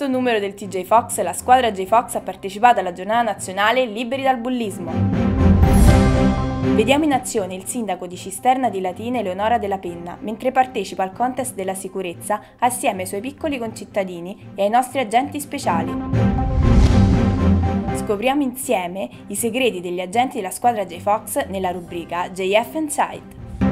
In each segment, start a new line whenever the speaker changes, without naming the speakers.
questo numero del TJ Fox la squadra J-Fox ha partecipato alla giornata nazionale Liberi dal bullismo. Vediamo in azione il sindaco di Cisterna di Latina Eleonora Della Penna mentre partecipa al contest della sicurezza assieme ai suoi piccoli concittadini e ai nostri agenti speciali. Scopriamo insieme i segreti degli agenti della squadra J-Fox nella rubrica JF Inside.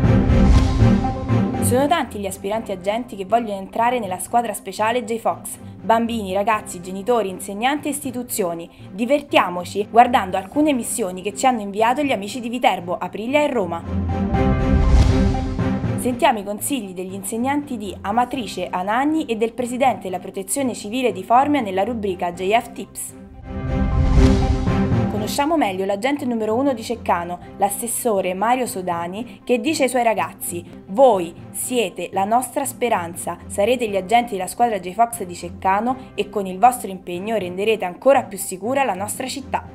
Sono tanti gli aspiranti agenti che vogliono entrare nella squadra speciale J-Fox. Bambini, ragazzi, genitori, insegnanti e istituzioni. Divertiamoci guardando alcune missioni che ci hanno inviato gli amici di Viterbo, Aprilia e Roma. Sentiamo i consigli degli insegnanti di Amatrice Anagni e del presidente della Protezione Civile di Formia nella rubrica JF Tips. Conosciamo meglio l'agente numero 1 di Ceccano, l'assessore Mario Sodani, che dice ai suoi ragazzi: voi siete la nostra speranza, sarete gli agenti della squadra J-Fox di Ceccano e con il vostro impegno renderete ancora più sicura la nostra città.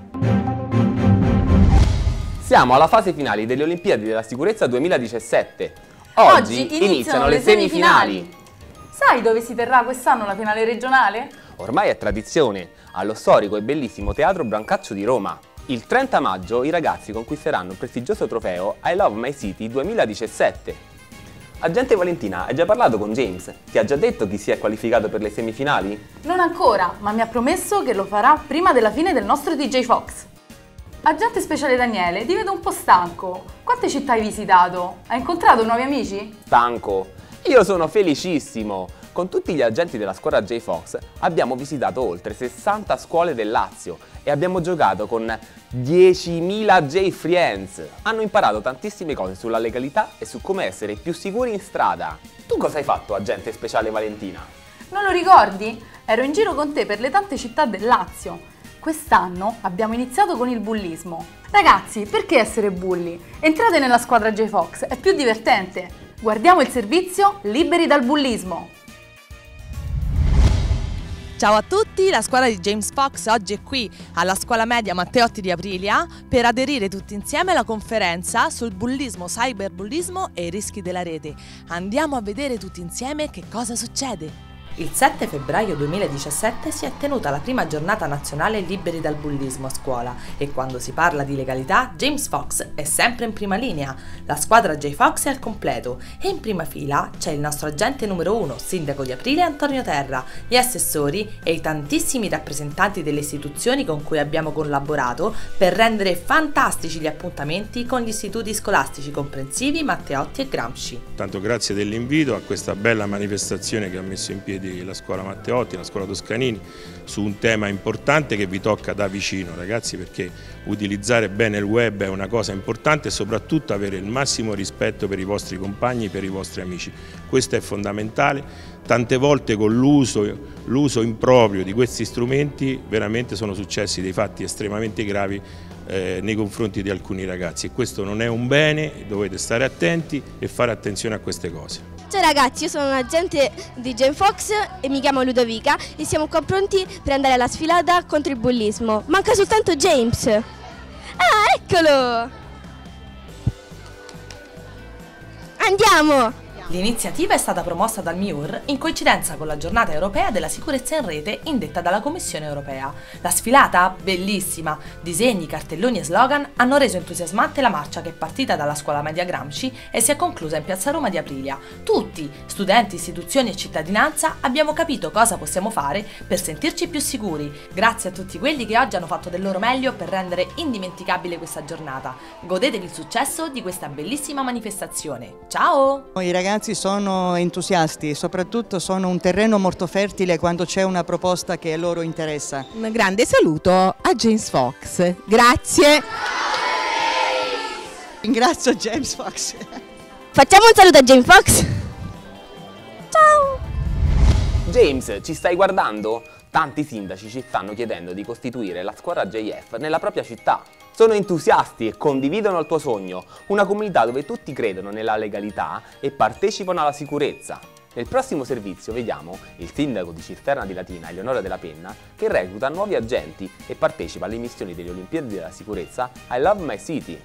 Siamo alla fase finale delle Olimpiadi della Sicurezza 2017. Oggi iniziano le semifinali.
Sai dove si terrà quest'anno la finale regionale?
Ormai è tradizione, allo storico e bellissimo Teatro Brancaccio di Roma. Il 30 maggio i ragazzi conquisteranno il prestigioso trofeo I Love My City 2017. Agente Valentina, hai già parlato con James? Ti ha già detto chi si è qualificato per le semifinali?
Non ancora, ma mi ha promesso che lo farà prima della fine del nostro DJ Fox. Agente speciale Daniele, ti vedo un po' stanco. Quante città hai visitato? Hai incontrato nuovi amici?
Stanco? Io sono felicissimo! Con tutti gli agenti della squadra J-Fox abbiamo visitato oltre 60 scuole del Lazio e abbiamo giocato con 10.000 J-Friends. Hanno imparato tantissime cose sulla legalità e su come essere più sicuri in strada. Tu cosa hai fatto, agente speciale Valentina?
Non lo ricordi? Ero in giro con te per le tante città del Lazio. Quest'anno abbiamo iniziato con il bullismo. Ragazzi, perché essere bulli? Entrate nella squadra J-Fox, è più divertente. Guardiamo il servizio Liberi dal bullismo.
Ciao a tutti, la squadra di James Fox oggi è qui alla scuola media Matteotti di Aprilia per aderire tutti insieme alla conferenza sul bullismo, cyberbullismo e i rischi della rete. Andiamo a vedere tutti insieme che cosa succede.
Il 7 febbraio 2017 si è tenuta la prima giornata nazionale Liberi dal bullismo a scuola e quando si parla di legalità James Fox è sempre in prima linea. La squadra J-Fox è al completo e in prima fila c'è il nostro agente numero 1, sindaco di Aprilia Antonio Terra, gli assessori e i tantissimi rappresentanti delle istituzioni con cui abbiamo collaborato per rendere fantastici gli appuntamenti con gli istituti scolastici comprensivi Matteotti e Gramsci.
Tanto grazie dell'invito a questa bella manifestazione che ha messo in piedi la scuola Matteotti, la scuola Toscanini, su un tema importante che vi tocca da vicino, ragazzi, perché utilizzare bene il web è una cosa importante e soprattutto avere il massimo rispetto per i vostri compagni, per i vostri amici. Questo è fondamentale. Tante volte con l'uso improprio di questi strumenti veramente sono successi dei fatti estremamente gravi nei confronti di alcuni ragazzi e questo non è un bene, dovete stare attenti e fare attenzione a queste cose.
Ciao ragazzi, io sono un agente di J-Fox e mi chiamo Ludovica e siamo qua pronti per andare alla sfilata contro il bullismo. Manca soltanto James. Ah, eccolo! Andiamo!
L'iniziativa è stata promossa dal MIUR in coincidenza con la giornata europea della sicurezza in rete indetta dalla Commissione europea. La sfilata, bellissima, disegni, cartelloni e slogan hanno reso entusiasmante la marcia che è partita dalla scuola media Gramsci e si è conclusa in piazza Roma di Aprilia. Tutti, studenti, istituzioni e cittadinanza, abbiamo capito cosa possiamo fare per sentirci più sicuri. Grazie a tutti quelli che oggi hanno fatto del loro meglio per rendere indimenticabile questa giornata. Godetevi il successo di questa bellissima manifestazione. Ciao!
I ragazzi sono entusiasti, soprattutto sono un terreno molto fertile quando c'è una proposta che a loro interessa.
Un grande saluto a James Fox. Grazie.
Ringrazio James Fox.
Facciamo un saluto a James Fox. Ciao.
James, ci stai guardando? Tanti sindaci ci stanno chiedendo di costituire la squadra JF nella propria città. Sono entusiasti e condividono il tuo sogno, una comunità dove tutti credono nella legalità e partecipano alla sicurezza. Nel prossimo servizio vediamo il sindaco di Cisterna di Latina, Eleonora Della Penna, che recluta nuovi agenti e partecipa alle missioni delle Olimpiadi della Sicurezza I Love My City.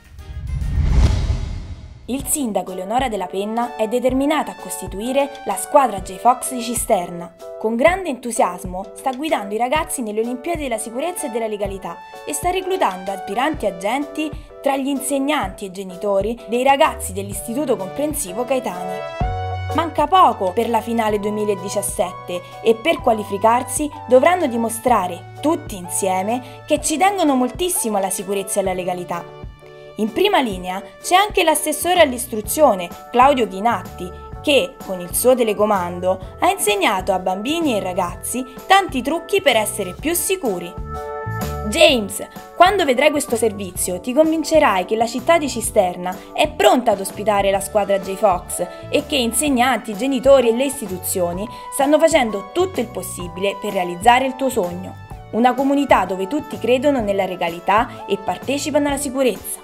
Il sindaco Eleonora Della Penna è determinata a costituire la squadra J-Fox di Cisterna. Con grande entusiasmo sta guidando i ragazzi nelle Olimpiadi della sicurezza e della legalità e sta reclutando aspiranti agenti tra gli insegnanti e genitori dei ragazzi dell'Istituto Comprensivo Caetani. Manca poco per la finale 2017 e per qualificarsi dovranno dimostrare, tutti insieme, che ci tengono moltissimo alla sicurezza e alla legalità. In prima linea c'è anche l'assessore all'istruzione, Claudio Ghinatti, che, con il suo telecomando, ha insegnato a bambini e ragazzi tanti trucchi per essere più sicuri. James, quando vedrai questo servizio ti convincerai che la città di Cisterna è pronta ad ospitare la squadra J-Fox e che insegnanti, genitori e le istituzioni stanno facendo tutto il possibile per realizzare il tuo sogno. Una comunità dove tutti credono nella legalità e partecipano alla sicurezza.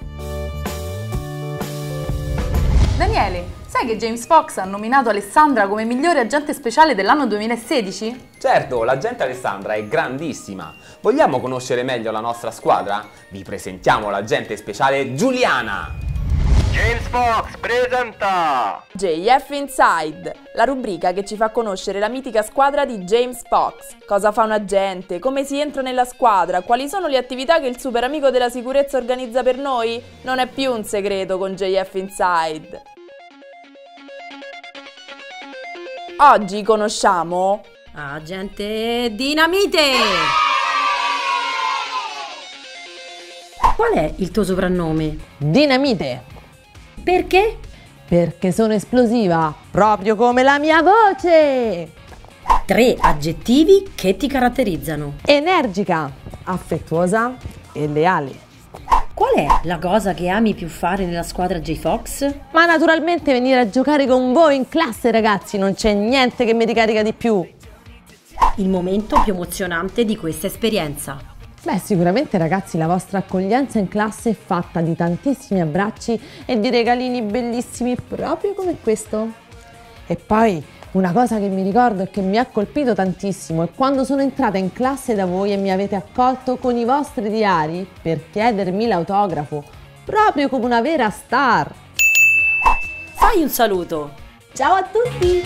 Daniele, sai che James Fox ha nominato Alessandra come migliore agente speciale dell'anno 2016?
Certo, l'agente Alessandra è grandissima. Vogliamo conoscere meglio la nostra squadra? Vi presentiamo l'agente speciale Giuliana.
James Fox presenta
JF Inside, la rubrica che ci fa conoscere la mitica squadra di James Fox. Cosa fa un agente? Come si entra nella squadra? Quali sono le attività che il super amico della sicurezza organizza per noi? Non è più un segreto con JF Inside. Oggi conosciamo
Agente Dinamite! Qual è il tuo soprannome?
Dinamite.
Perché?
Perché sono esplosiva, proprio come la mia voce.
3 aggettivi che ti caratterizzano.
Energica, affettuosa e leale.
Qual è la cosa che ami più fare nella squadra J-Fox?
Ma naturalmente venire a giocare con voi in classe, ragazzi, non c'è niente che mi ricarica di più.
Il momento più emozionante di questa esperienza.
Beh, sicuramente ragazzi, la vostra accoglienza in classe è fatta di tantissimi abbracci e di regalini bellissimi proprio come questo. E poi una cosa che mi ricordo e che mi ha colpito tantissimo è quando sono entrata in classe da voi e mi avete accolto con i vostri diari per chiedermi l'autografo, proprio come una vera star.
Fai un saluto.
Ciao a tutti!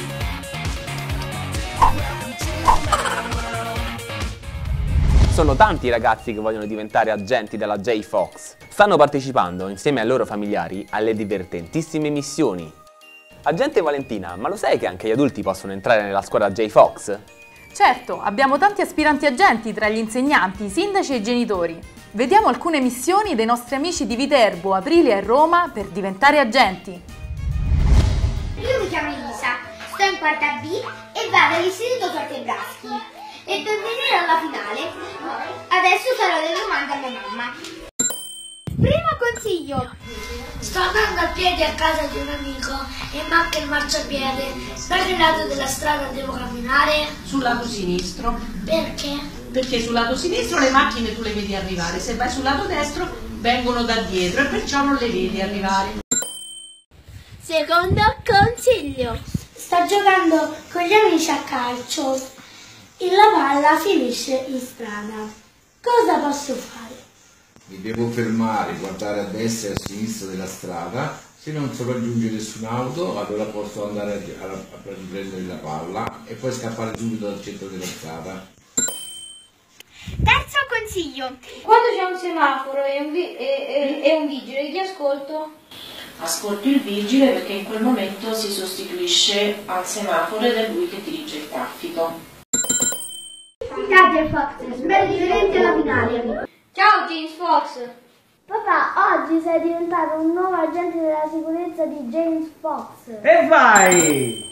Sono tanti i ragazzi che vogliono diventare agenti della J-Fox. Stanno partecipando, insieme ai loro familiari, alle divertentissime missioni. Agente Valentina, ma lo sai che anche gli adulti possono entrare nella squadra J-Fox?
Certo, abbiamo tanti aspiranti agenti tra gli insegnanti, i sindaci e i genitori. Vediamo alcune missioni dei nostri amici di Viterbo, Aprilia e Roma per diventare agenti.
Io mi chiamo Elisa, sto in quarta B e vado all'Istituto Fortebraschi. E per venire alla finale, adesso farò le domande a mia mamma. Primo consiglio.
Sto andando a piedi a casa di un amico e manca il marciapiede. Da che lato della strada devo camminare?
Sul lato sinistro.
Perché?
Perché sul lato sinistro le macchine tu le vedi arrivare, se vai sul lato destro vengono da dietro e perciò non le vedi arrivare.
Secondo consiglio. Sto giocando con gli amici a calcio e la palla finisce in strada. Cosa posso fare?
Mi devo fermare, guardare a destra e a sinistra della strada. Se non so raggiungere nessun'auto, allora posso andare a prendere la palla e poi scappare subito dal centro della strada.
Terzo consiglio.
Quando c'è un semaforo e un vigile, chi ascolto?
Ascolti il vigile perché in quel momento si sostituisce al semaforo ed è lui che dirige il traffico.
Ciao Fox, spero di vederti alla finale.
Ciao James Fox.
Papà, oggi sei diventato un nuovo agente della sicurezza di James Fox.
E vai!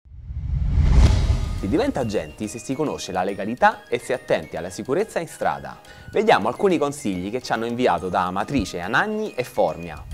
Si diventa agenti se si conosce la legalità e si è attenti alla sicurezza in strada. Vediamo alcuni consigli che ci hanno inviato da Amatrice, Anagni e Formia.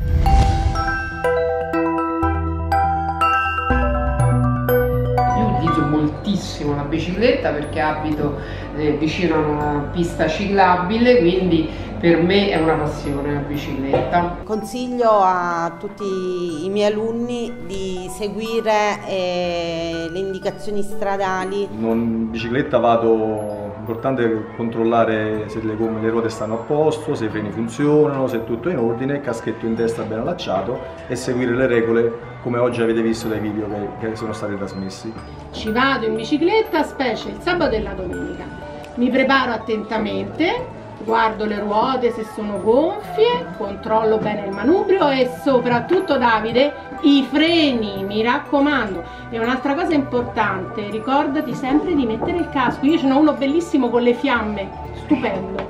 Moltissimo la bicicletta perché abito vicino a una pista ciclabile, quindi
Per me è una passione la bicicletta.
Consiglio a tutti i miei alunni di seguire le indicazioni stradali.
In bicicletta vado, l'importante è controllare se le ruote stanno a posto, se i freni funzionano, se è tutto in ordine, caschetto in testa ben allacciato e seguire le regole come oggi avete visto dai video che sono stati trasmessi.
Ci vado in bicicletta, specie il sabato e la domenica. Mi preparo attentamente. Guardo le ruote se sono gonfie, controllo bene il manubrio e soprattutto, Davide, i freni, mi raccomando. E un'altra cosa importante, ricordati sempre di mettere il casco. Io ce n'ho uno bellissimo con le fiamme, stupendo.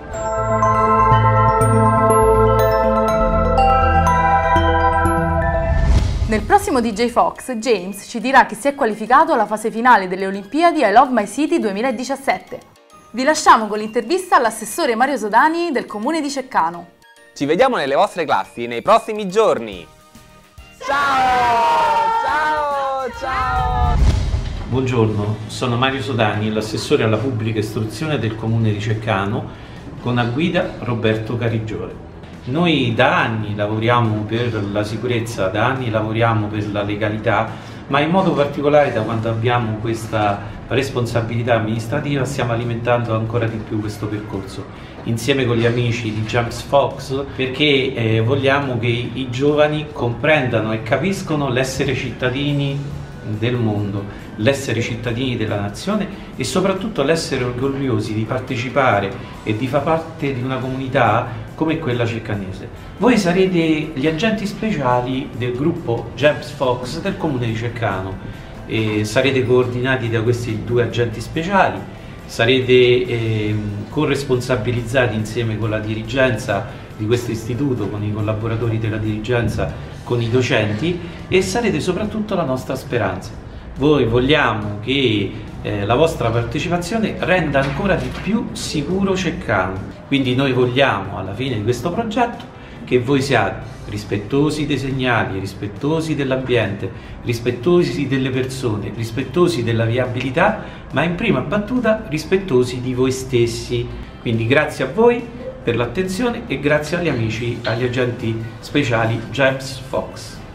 Nel prossimo DJ Fox, James ci dirà che si è qualificato alla fase finale delle Olimpiadi I Love My City 2017. Vi lasciamo con l'intervista all'assessore Mario Sodani del comune di Ceccano.
Ci vediamo nelle vostre classi nei prossimi giorni. Ciao! Ciao! Ciao!
Buongiorno, sono Mario Sodani, l'assessore alla pubblica istruzione del comune di Ceccano, con a guida Roberto Carigiore. Noi da anni lavoriamo per la sicurezza, da anni lavoriamo per la legalità, ma in modo particolare da quando abbiamo questa responsabilità amministrativa stiamo alimentando ancora di più questo percorso insieme con gli amici di James Fox, perché vogliamo che i giovani comprendano e capiscono l'essere cittadini del mondo, l'essere cittadini della nazione e soprattutto l'essere orgogliosi di partecipare e di far parte di una comunità come quella ceccanese. Voi sarete gli agenti speciali del gruppo James Fox del comune di Ceccano e sarete coordinati da questi due agenti speciali, sarete corresponsabilizzati insieme con la dirigenza di questo istituto, con i collaboratori della dirigenza, con i docenti e sarete soprattutto la nostra speranza. Voi vogliamo che la vostra partecipazione renda ancora di più sicuro Ceccano, quindi noi vogliamo alla fine di questo progetto che voi siate rispettosi dei segnali, rispettosi dell'ambiente, rispettosi delle persone, rispettosi della viabilità, ma in prima battuta rispettosi di voi stessi. Quindi grazie a voi per l'attenzione e grazie agli amici, agli agenti speciali James Fox.